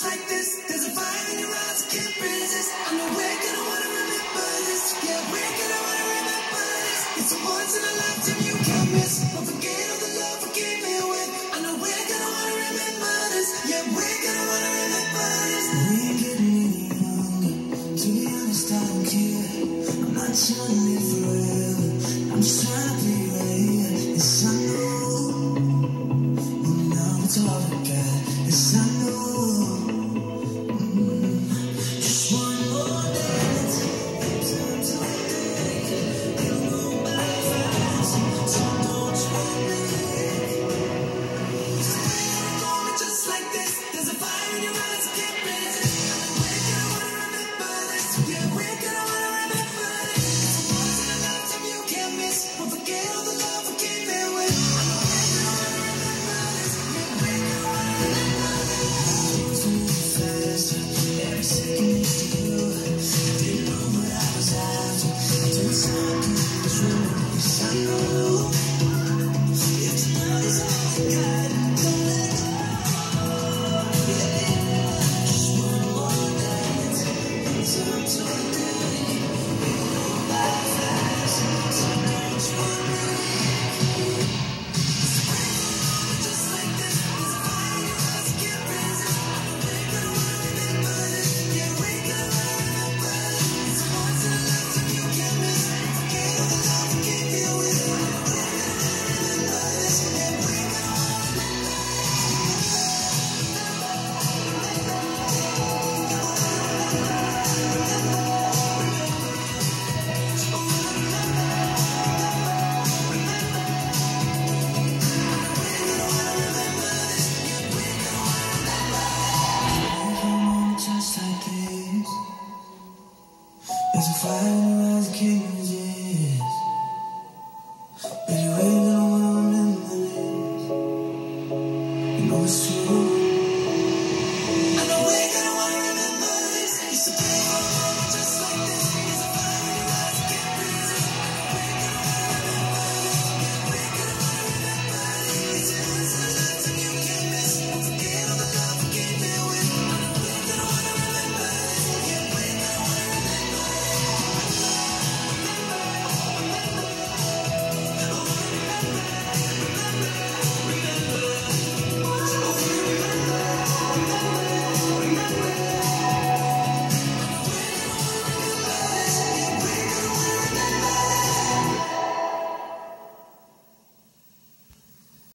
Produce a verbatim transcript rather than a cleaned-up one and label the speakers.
Speaker 1: just like this. There's a fire in your eyes, I can't resist. I know we're gonna wanna remember this. Yeah, we're gonna wanna remember this. It's a once in a lifetime you can't miss. Don't forget all the love we came here with. I know we're gonna wanna remember this. Yeah, we're gonna wanna remember this. We ain't getting any younger. To be honest, I don't care. I'm not trying to live forever. I'm just trying to be right here. Yes, I know. Oh, now it's all I got. Yes, I know. Mm. Just one more dance. Time to think. It'll go by fast. So don't you think? Just like this. There's a fire in your eyes, I can't resist. We're gonna wanna remember this. Yeah, we're gonna wanna remember this. It's a once in a lifetime you can't miss. Don't forget all the love we came here with. I know we're gonna wanna remember this. Yeah, we're gonna wanna remember this. Things move faster. Every second next to you. Didn't know what I was after. Until it's time to was true. Yes, I know. If tonight is all we got, don't let it go. Just one more dance. Time to think. It'll go by fast. So don't you think? Just like this. There's a fire in your eyes, I can't resist. I know we're gonna wanna remember this. Yeah, we're gonna wanna remember this. It's a once in a lifetime you can't miss. Don't forget all the love we came here with. I know we're gonna wanna remember this. Yeah, we're gonna wanna remember just like this. There's a fire in your eyes, I can't resist. Baby, we're gonna wanna remember this. You know it's true.